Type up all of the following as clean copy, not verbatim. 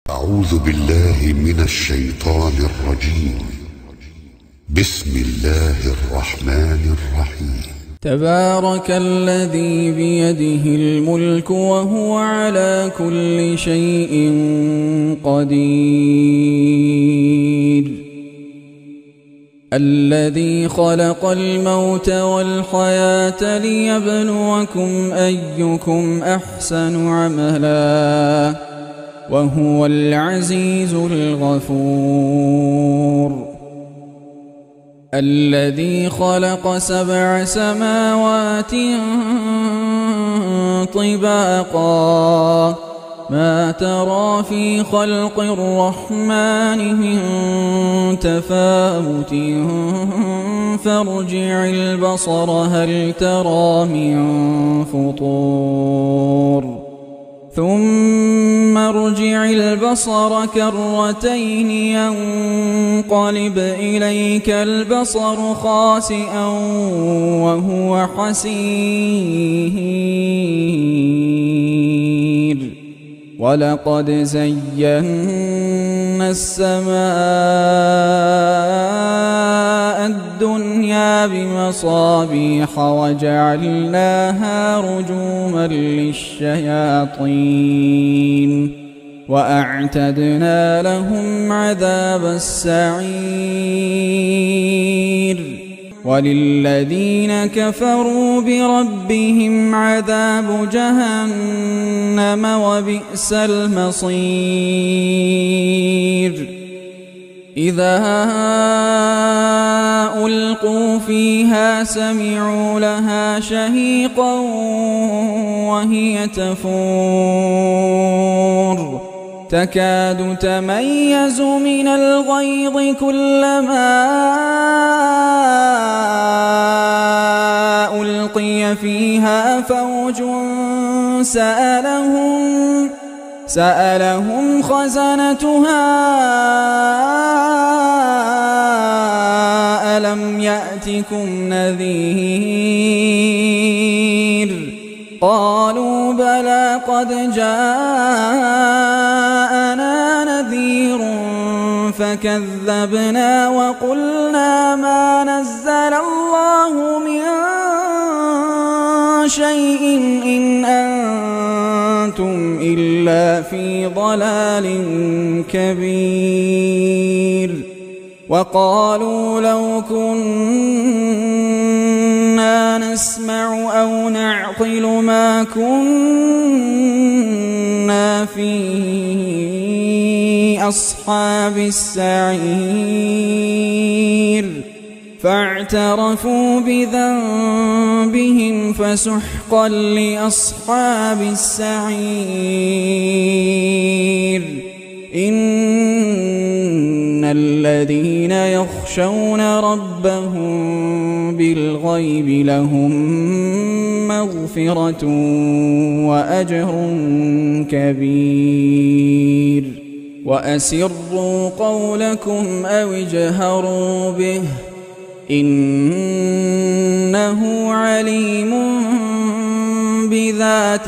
أعوذ بالله من الشيطان الرجيم. بسم الله الرحمن الرحيم. تبارك الذي بيده الملك وهو على كل شيء قدير. الذي خلق الموت والحياة ليبلوكم أيكم أحسن عملا وهو العزيز الغفور. الذي خلق 7 سماوات طباقا ما ترى في خلق الرحمن من تفاوت فارجع البصر هل ترى من فطور ثم ارجع البصر كرتين ينقلب إليك البصر خاسئا وهو حسير. ولقد زينا السماء الدنيا بمصابيح وجعلناها رجوما للشياطين وأعتدنا لهم عذاب السعير. وللذين كفروا بربهم عذاب جهنم وبئس المصير. إذا ألقوا فيها سمعوا لها شهيقا وهي تفور تكاد تميز من الغيظ كلما ألقي فيها فوج سألهم خزنتها ألم يأتكم نذير قالوا بلى قد جاءنا نذير فكذبنا وقلنا ما نزل الله من شيء إن أنتم إلا في ضلال كبير. وقالوا لو كنا نسمع أو نعقل ما كنا في أصحاب السعير فاعترفوا بذنبهم فسحقا لأصحاب السعير. إن الذين يخشون ربهم بالغيب لهم مغفرة وأجر كبير. وأسروا قولكم أو اجهروا به إنه عليم بذات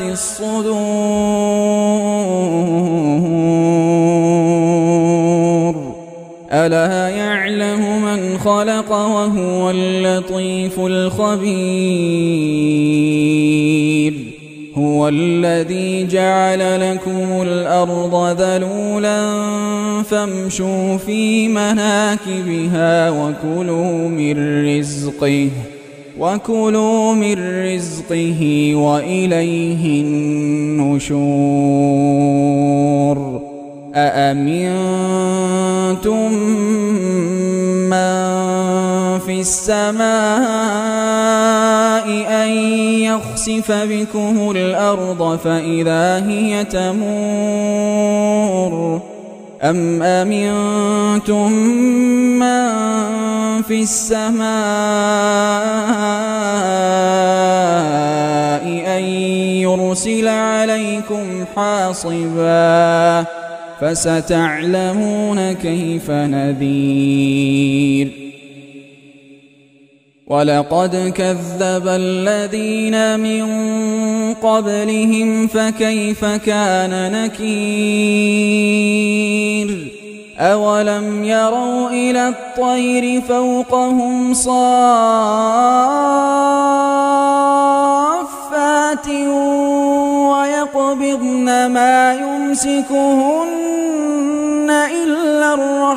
الصدور. ألا يعلم من خلق وهو اللطيف الخبير. هو الذي جعل لكم الأرض ذلولا فامشوا في مناكبها وكلوا من رزقه وإليه النشور. أأمنتم من في السماء أن يخسف بكم الأرض فإذا هي تمور أم أمنتم من في السماء أن يرسل عليكم حاصبا فستعلمون كيف نذير. ولقد كذب الذين من قبلهم فكيف كان نكير أولم يروا إلى الطير فوقهم صافات ويقبضن ما يمسكهن إلا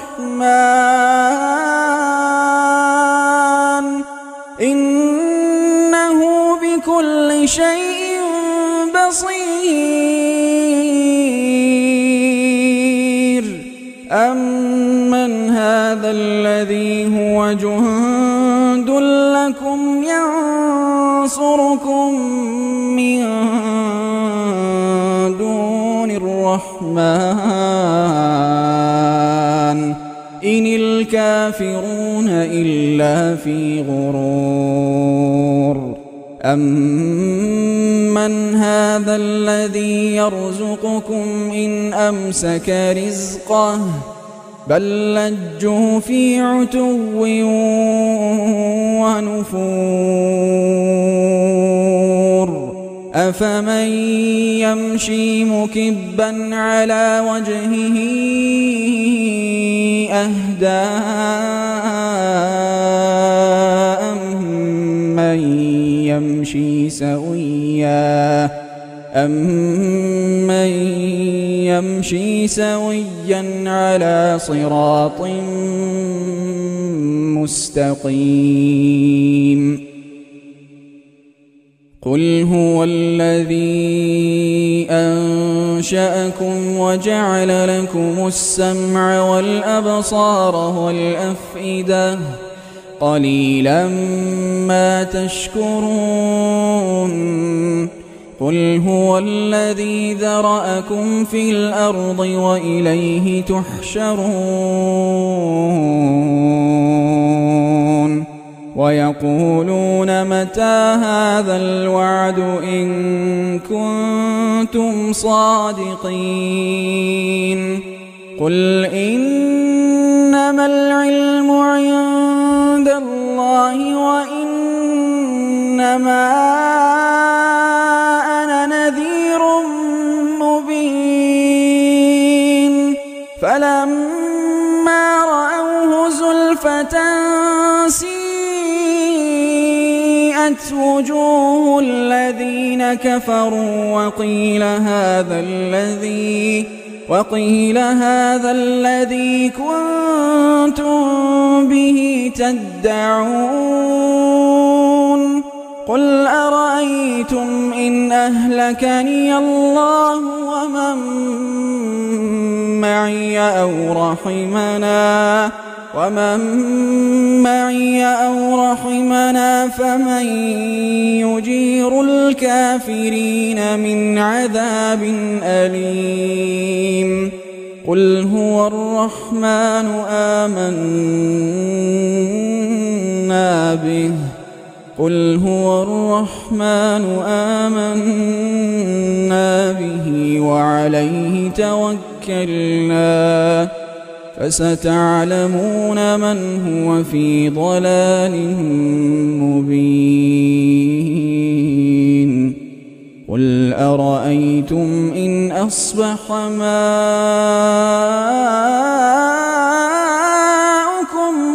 الرحمن إنه بكل شيء بصير أمن هذا الذي هو جند لكم ينصركم من دون الرحمن إن الكافرون إلا في غرور أمن هذا الذي يرزقكم إن أمسك رزقه بل لجوا في عتو ونفور أفمن يمشي مكبا على وجهه أهدى أمن يمشي سويا على صراط مستقيم قل هو الذي أنشأكم وجعل لكم السمع والأبصار والأفئدة قليلا ما تشكرون قل هو الذي ذرأكم في الأرض وإليه تحشرون ويقولون متى هذا الوعد إن كنتم صادقين قل إنما العلم عند الله وإنما أنا نذير مبين فلما رأوه زلفة سيئت وجوه الذين كفروا وقيل هذا الذي كنتم به تدعون قل أرأيتم إن أهلكني الله ومن معي أو رحمنا فمن يجير الكافرين من عذاب أليم قل هو الرحمن آمنا به وعليه توكلنا فستعلمون من هو في ضلال مبين قل أرأيتم إن أصبح ماؤكم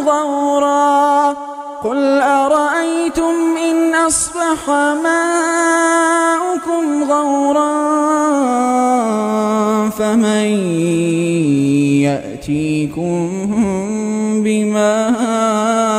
غورا فمن يأتيكم بماء